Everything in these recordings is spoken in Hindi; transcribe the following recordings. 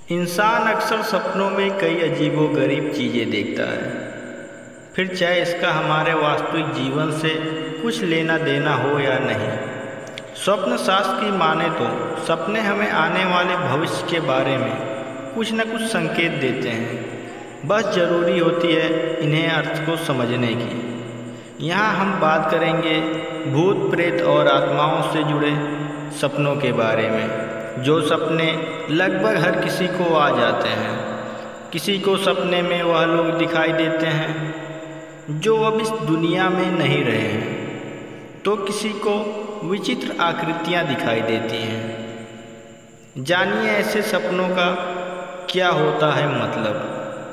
इंसान अक्सर सपनों में कई अजीबोगरीब चीज़ें देखता है, फिर चाहे इसका हमारे वास्तविक जीवन से कुछ लेना देना हो या नहीं। स्वप्न शास्त्र की माने तो सपने हमें आने वाले भविष्य के बारे में कुछ न कुछ संकेत देते हैं, बस ज़रूरी होती है इन्हें अर्थ को समझने की। यहाँ हम बात करेंगे भूत प्रेत और आत्माओं से जुड़े सपनों के बारे में। जो सपने लगभग हर किसी को आ जाते हैं। किसी को सपने में वह लोग दिखाई देते हैं जो अब इस दुनिया में नहीं रहे हैं, तो किसी को विचित्र आकृतियाँ दिखाई देती हैं। जानिए ऐसे सपनों का क्या होता है मतलब।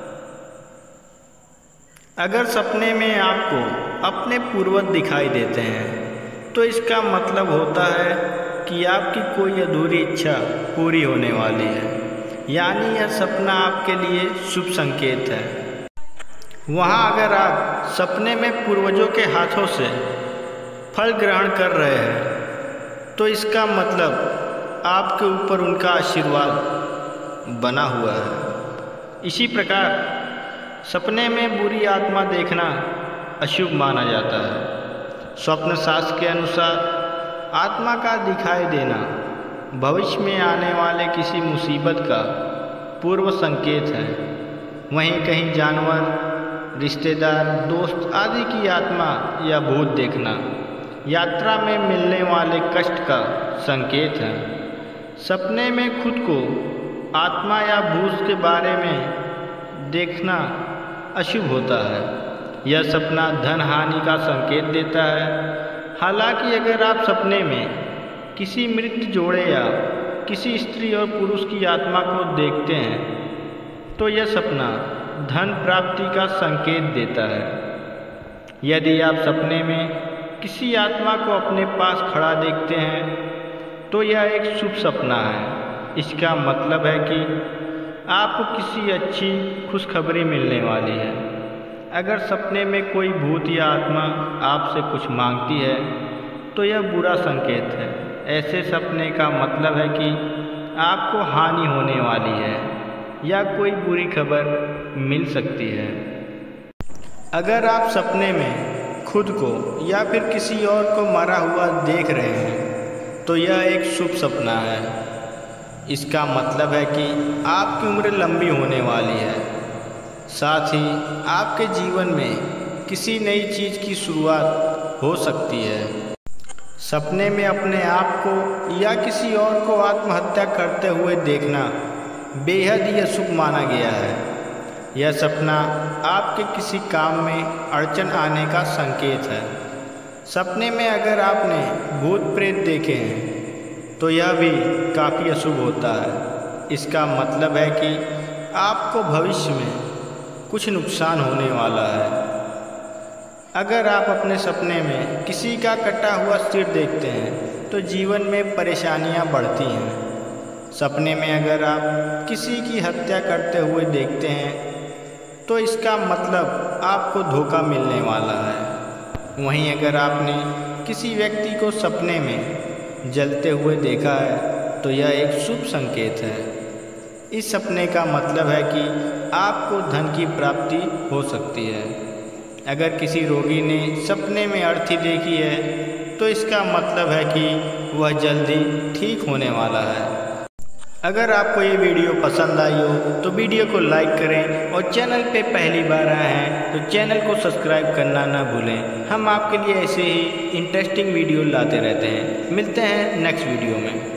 अगर सपने में आपको अपने पूर्वज दिखाई देते हैं तो इसका मतलब होता है कि आपकी कोई अधूरी इच्छा पूरी होने वाली है, यानी यह सपना आपके लिए शुभ संकेत है। वहाँ अगर आप सपने में पूर्वजों के हाथों से फल ग्रहण कर रहे हैं तो इसका मतलब आपके ऊपर उनका आशीर्वाद बना हुआ है। इसी प्रकार सपने में बुरी आत्मा देखना अशुभ माना जाता है। स्वप्न शास्त्र के अनुसार आत्मा का दिखाई देना भविष्य में आने वाले किसी मुसीबत का पूर्व संकेत है। वहीं कहीं जानवर, रिश्तेदार, दोस्त आदि की आत्मा या भूत देखना यात्रा में मिलने वाले कष्ट का संकेत है। सपने में खुद को आत्मा या भूत के बारे में देखना अशुभ होता है। यह सपना धन हानि का संकेत देता है। हालांकि अगर आप सपने में किसी मृत जोड़े या किसी स्त्री और पुरुष की आत्मा को देखते हैं तो यह सपना धन प्राप्ति का संकेत देता है। यदि आप सपने में किसी आत्मा को अपने पास खड़ा देखते हैं तो यह एक शुभ सपना है। इसका मतलब है कि आपको किसी अच्छी खुशखबरी मिलने वाली है। अगर सपने में कोई भूत या आत्मा आपसे कुछ मांगती है तो यह बुरा संकेत है। ऐसे सपने का मतलब है कि आपको हानि होने वाली है या कोई बुरी खबर मिल सकती है। अगर आप सपने में खुद को या फिर किसी और को मरा हुआ देख रहे हैं तो यह एक शुभ सपना है। इसका मतलब है कि आपकी उम्र लंबी होने वाली है, साथ ही आपके जीवन में किसी नई चीज़ की शुरुआत हो सकती है। सपने में अपने आप को या किसी और को आत्महत्या करते हुए देखना बेहद ही अशुभ माना गया है। यह सपना आपके किसी काम में अड़चन आने का संकेत है। सपने में अगर आपने भूत प्रेत देखे हैं तो यह भी काफ़ी अशुभ होता है। इसका मतलब है कि आपको भविष्य में कुछ नुकसान होने वाला है। अगर आप अपने सपने में किसी का कटा हुआ सिर देखते हैं तो जीवन में परेशानियां बढ़ती हैं। सपने में अगर आप किसी की हत्या करते हुए देखते हैं तो इसका मतलब आपको धोखा मिलने वाला है। वहीं अगर आपने किसी व्यक्ति को सपने में जलते हुए देखा है तो यह एक शुभ संकेत है। इस सपने का मतलब है कि आपको धन की प्राप्ति हो सकती है। अगर किसी रोगी ने सपने में अर्थी देखी है तो इसका मतलब है कि वह जल्दी ठीक होने वाला है। अगर आपको ये वीडियो पसंद आई हो तो वीडियो को लाइक करें और चैनल पे पहली बार आए हैं तो चैनल को सब्सक्राइब करना ना भूलें। हम आपके लिए ऐसे ही इंटरेस्टिंग वीडियो लाते रहते हैं। मिलते हैं नेक्स्ट वीडियो में।